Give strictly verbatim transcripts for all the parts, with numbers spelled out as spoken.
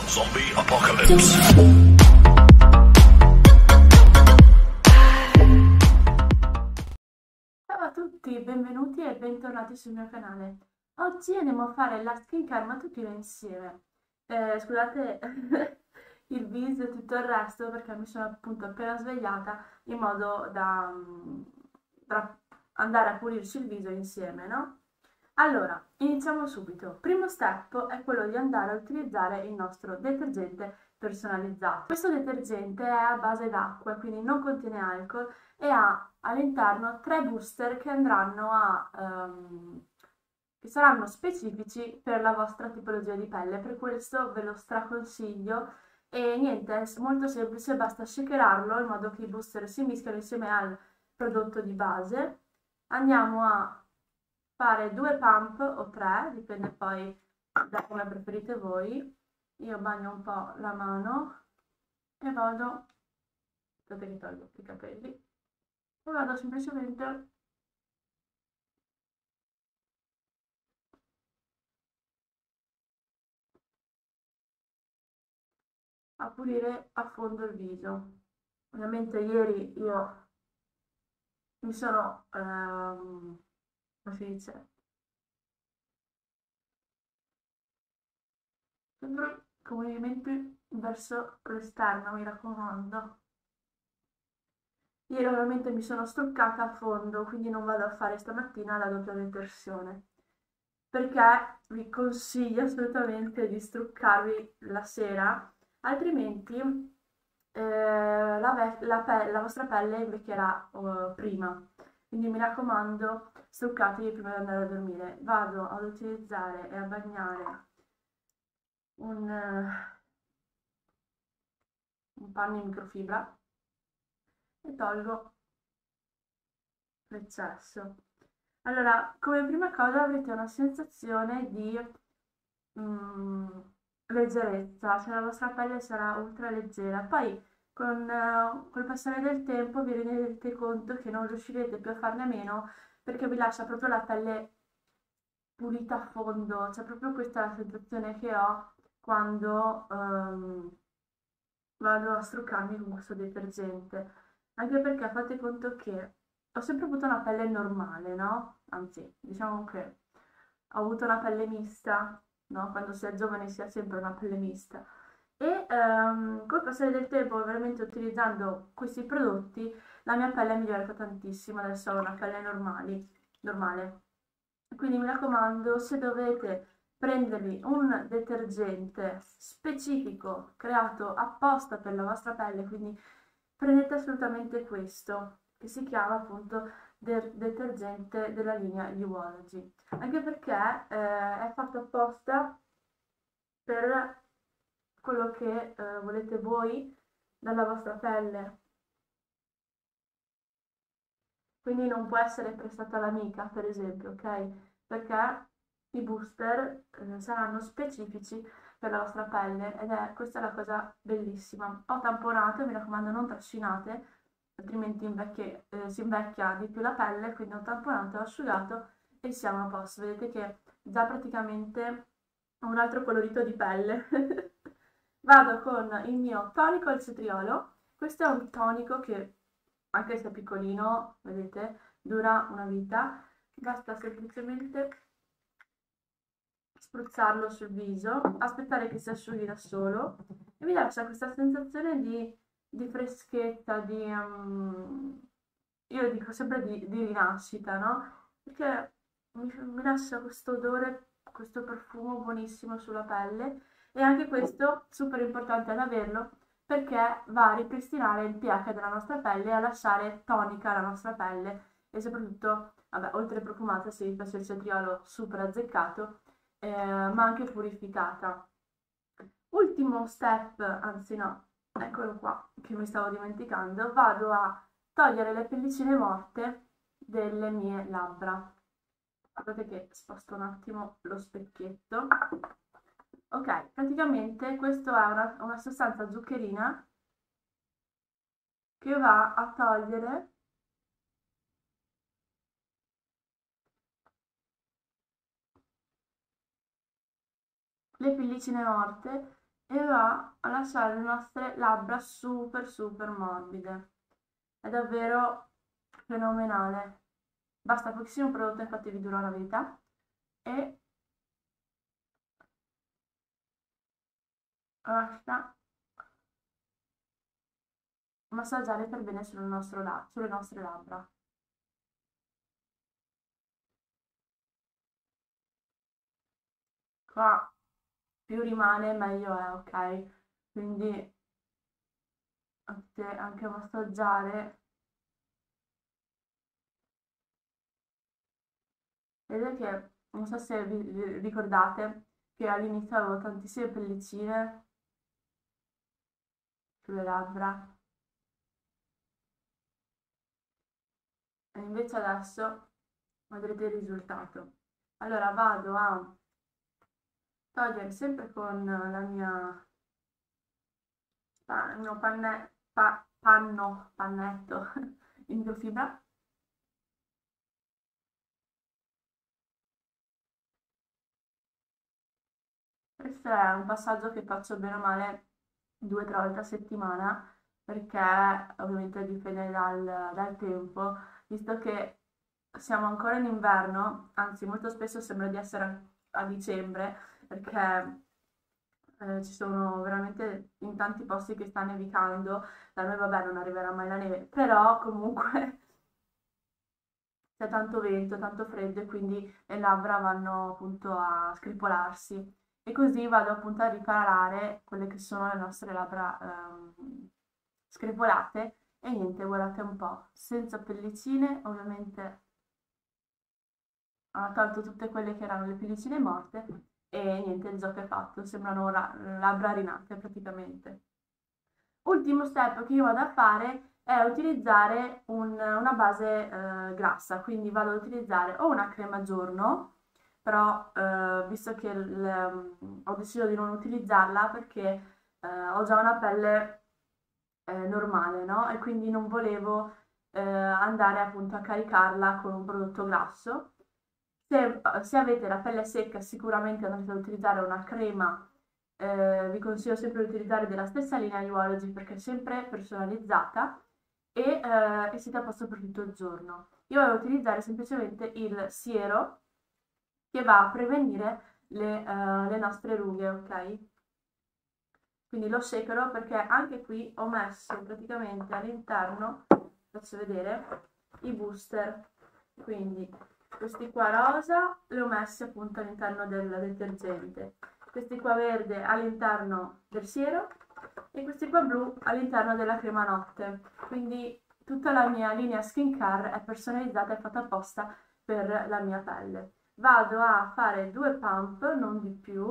Zombie Apocalypse. Ciao a tutti, benvenuti e bentornati sul mio canale. Oggi andiamo a fare la skincare mattutina insieme. Eh, scusate il viso e tutto il resto perché mi sono appunto appena svegliata in modo da, mm, da andare a pulirci il viso insieme, no? Allora, iniziamo subito. Primo step è quello di andare a utilizzare il nostro detergente personalizzato. Questo detergente è a base d'acqua, quindi non contiene alcol e ha all'interno tre booster che andranno a um, che saranno specifici per la vostra tipologia di pelle. Per questo ve lo straconsiglio e niente, è molto semplice, basta shakerarlo in modo che i booster si mischiano insieme al prodotto di base. Andiamo a fare due pump o tre, dipende poi da come preferite voi. Io bagno un po' la mano e vado, aspettate che tolgo i capelli, e vado semplicemente a pulire a fondo il viso. Ovviamente ieri io mi sono, ehm, come si dice, sempre con movimenti verso l'esterno, mi raccomando. Ieri ovviamente mi sono struccata a fondo, quindi non vado a fare stamattina la doppia detersione, perché vi consiglio assolutamente di struccarvi la sera, altrimenti eh, la, la, pe la vostra pelle invecchierà uh, prima. Quindi mi raccomando, struccatevi prima di andare a dormire. Vado ad utilizzare e a bagnare un, uh, un panno in microfibra e tolgo l'eccesso. Allora, come prima cosa avrete una sensazione di mm, leggerezza, cioè la vostra pelle sarà ultra leggera. Poi con eh, col passare del tempo vi renderete conto che non riuscirete più a farne a meno perché vi lascia proprio la pelle pulita a fondo, cioè proprio questa è la sensazione che ho quando ehm, vado a struccarmi con questo detergente. Anche perché fate conto che ho sempre avuto una pelle normale, no? Anzi, diciamo che ho avuto una pelle mista, no? Quando si è giovani si ha sempre una pelle mista. E ehm, col passare del tempo, veramente utilizzando questi prodotti, la mia pelle è migliorata tantissimo, adesso ho una pelle normali, normale. Quindi mi raccomando, se dovete prendervi un detergente specifico creato apposta per la vostra pelle, quindi prendete assolutamente questo, che si chiama appunto de detergente della linea Uology, anche perché eh, è fatto apposta per quello che eh, volete voi dalla vostra pelle, quindi non può essere prestata all'amica, per esempio, ok? Perché i booster eh, saranno specifici per la vostra pelle ed è questa è la cosa bellissima. Ho tamponato, mi raccomando non trascinate, altrimenti invecchia, eh, si invecchia di più la pelle, quindi ho tamponato, ho asciugato e siamo a posto. Vedete che già praticamente ho un altro colorito di pelle. Vado con il mio tonico al cetriolo. Questo è un tonico che, anche se è piccolino, vedete, dura una vita. Basta semplicemente spruzzarlo sul viso, aspettare che si asciughi da solo e mi lascia questa sensazione di, di freschezza, di... Um, io dico sempre di, di rinascita, no? Perché mi, mi lascia questo odore, questo profumo buonissimo sulla pelle e anche questo super importante ad averlo perché va a ripristinare il pH della nostra pelle e a lasciare tonica la nostra pelle e soprattutto, vabbè, oltre profumata, se vi piace il cetriolo super azzeccato, eh, ma anche purificata. Ultimo step, anzi no, eccolo qua, che mi stavo dimenticando, vado a togliere le pellicine morte delle mie labbra. Guardate che sposto un attimo lo specchietto. Ok, praticamente questa è una, una sostanza zuccherina che va a togliere le pellicine morte e va a lasciare le nostre labbra super super morbide. È davvero fenomenale. Basta pochissimo prodotto, infatti vi dirò la verità. E basta massaggiare per bene sul nostro la- sulle nostre labbra. Qua più rimane meglio è, ok? Quindi potete anche massaggiare. Vedete che, non so se vi vi ricordate, che all'inizio avevo tantissime pellicine sulle labbra e invece adesso vedrete il risultato. Allora vado a togliere sempre con la mia pa- il mio panne- pa- panno, pannetto in biofibra. Questo è un passaggio che faccio bene o male due o tre volte a settimana, perché ovviamente dipende dal, dal tempo, visto che siamo ancora in inverno, anzi molto spesso sembra di essere a dicembre, perché eh, ci sono veramente in tanti posti che sta nevicando. Da noi vabbè non arriverà mai la neve, però comunque c'è tanto vento, tanto freddo e quindi le labbra vanno appunto a scripolarsi e così vado appunto a riparare quelle che sono le nostre labbra ehm, screpolate e niente, guardate un po', senza pellicine, ovviamente ha tolto tutte quelle che erano le pellicine morte e niente, il gioco è fatto, sembrano ra- labbra rinate praticamente. Ultimo step che io vado a fare è utilizzare un- una base eh, grassa, quindi vado ad utilizzare o una crema giorno, però eh, visto che il- ho deciso di non utilizzarla perché eh, ho già una pelle eh, normale, no? E quindi non volevo eh, andare appunto a caricarla con un prodotto grasso. Se, se avete la pelle secca sicuramente andate ad utilizzare una crema, eh, vi consiglio sempre di utilizzare della stessa linea Euology perché è sempre personalizzata e, eh, e siete a posto per tutto il giorno. Io vado ad utilizzare semplicemente il siero che va a prevenire le, eh, le nostre rughe, ok? Quindi lo shakero perché anche qui ho messo praticamente all'interno, faccio vedere, i booster. Quindi questi qua rosa li ho messi appunto all'interno del detergente, questi qua verde all'interno del siero e questi qua blu all'interno della crema notte. Quindi tutta la mia linea skincare è personalizzata e fatta apposta per la mia pelle. Vado a fare due pump, non di più,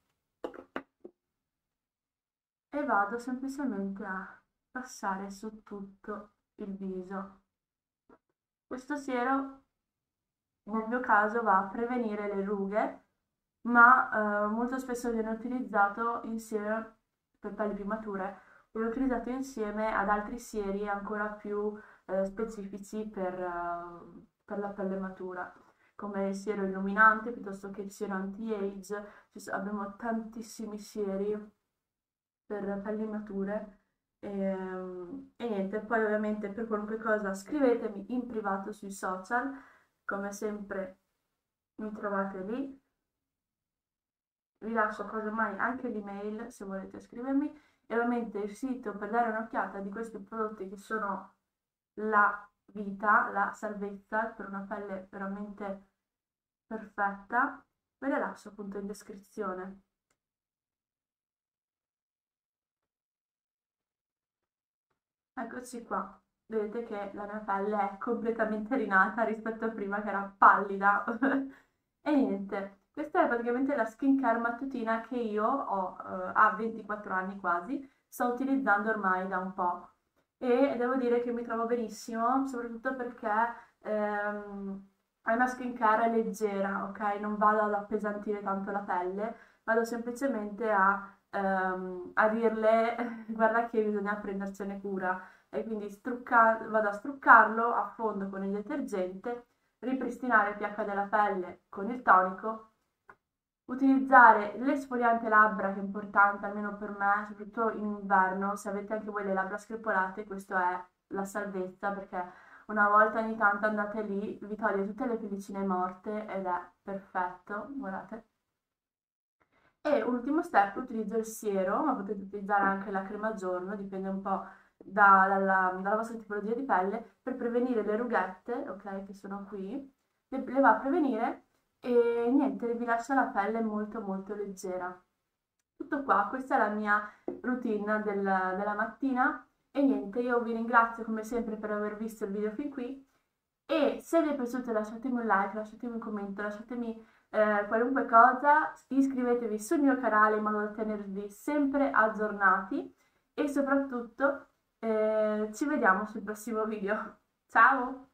e vado semplicemente a passare su tutto il viso. Questo siero nel mio caso va a prevenire le rughe, ma eh, molto spesso viene utilizzato insieme, per pelli più mature, viene utilizzato insieme ad altri sieri ancora più eh, specifici per, eh, per la pelle matura, come il siero illuminante piuttosto che il siero anti-age. Abbiamo tantissimi sieri per pelli mature. E, e niente, poi ovviamente per qualunque cosa scrivetemi in privato sui social, come sempre mi trovate lì. Vi lascio casomai anche l'email se volete scrivermi e ovviamente il sito per dare un'occhiata di questi prodotti che sono la vita, la salvezza per una pelle veramente perfetta, ve le lascio appunto in descrizione. Eccoci qua. Vedete che la mia pelle è completamente rinata rispetto a prima che era pallida. E niente, questa è praticamente la skincare mattutina che io ho eh, a ventiquattro anni quasi, sto utilizzando ormai da un po'. E devo dire che mi trovo benissimo, soprattutto perché ehm, è una skincare leggera, ok? Non vado ad appesantire tanto la pelle, vado semplicemente a, ehm, a dirle guarda che bisogna prendersene cura e quindi strucca- vado a struccarlo a fondo con il detergente, ripristinare il pH della pelle con il tonico Utilizzare l'esfoliante labbra, che è importante almeno per me, soprattutto in inverno, se avete anche voi le labbra screpolate, questo è la salvezza, perché una volta ogni tanto andate lì, vi toglie tutte le pellicine morte ed è perfetto, guardate. E ultimo step, utilizzo il siero, ma potete utilizzare anche la crema giorno, dipende un po' da- dalla, dalla vostra tipologia di pelle, per prevenire le rughette, ok, che sono qui, le, le va a prevenire e niente, vi lascia la pelle molto molto leggera. Tutto qua, questa è la mia routine del- della mattina e niente, io vi ringrazio come sempre per aver visto il video fin qui e se vi è piaciuto lasciatemi un like, lasciatemi un commento, lasciatemi eh, qualunque cosa, iscrivetevi sul mio canale in modo da tenervi sempre aggiornati e soprattutto eh, ci vediamo sul prossimo video. Ciao!